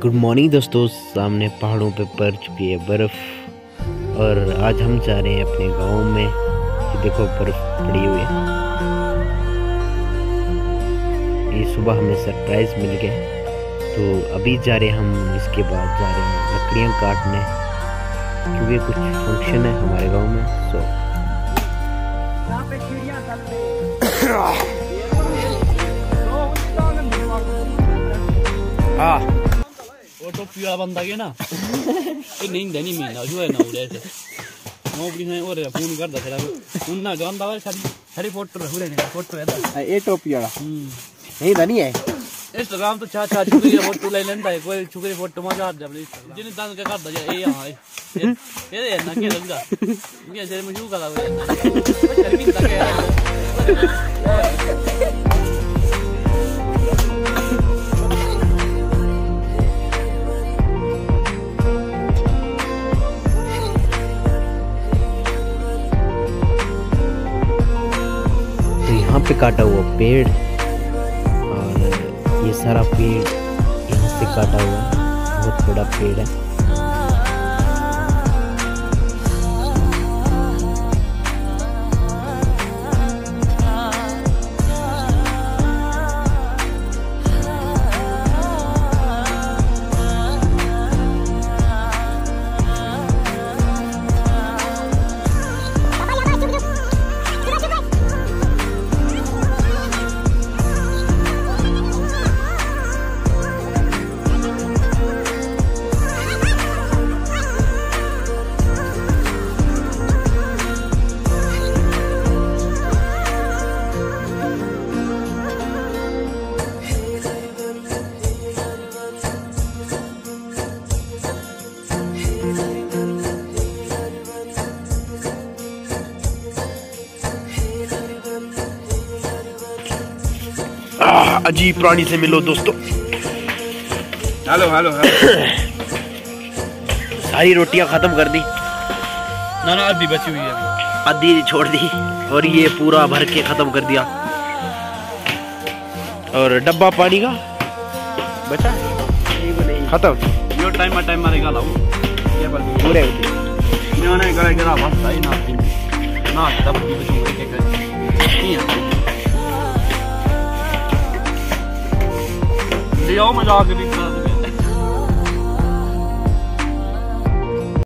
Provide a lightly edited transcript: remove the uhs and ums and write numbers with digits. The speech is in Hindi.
गुड मॉर्निंग दोस्तों। सामने पहाड़ों पे पड़ चुकी है बर्फ़ और आज हम जा रहे हैं अपने गांव में। ये देखो बर्फ़ पड़ी हुई है। ये सुबह हमें सरप्राइज़ मिल गया तो अभी जा रहे हैं हम। इसके बाद जा रहे हैं लकड़ियाँ काटने क्योंकि कुछ फंक्शन है हमारे गांव में। हाँ वो टोपी वाला बंदा के ना ये नहीं देनी महीना जो है ना उड़े से मोबली है और फोन कर दे तेरा उन ना जानता है सारी फोटो रखले ने फोटो है ये टोपी वाला नहीं धनी है। इंस्टाग्राम तो चाचा छुरी फोटो ले लेंदा है कोई छुरी फोटो मजा आ जाए जिने दान के कर दे ये हां ये ना के लगा ये से मशहूर करा हुआ शर्मी लगे यहाँ पे काटा हुआ पेड़ और ये सारा पेड़ यहाँ से काटा हुआ बहुत बड़ा पेड़ है। अजीब प्राणी से मिलो दोस्तों। हेलो हेलो सारी रोटियां खत्म कर दी। ना ना आधी बची हुई है आधी छोड़ दी और ये पूरा भर के खत्म कर दिया। और डब्बा पानी का बचा खत्म। यो टाइम मारेगा लाओ ये बल पूरे इन्होंने करा बस सही ना तब की बची के कर ले आओ मजा आ के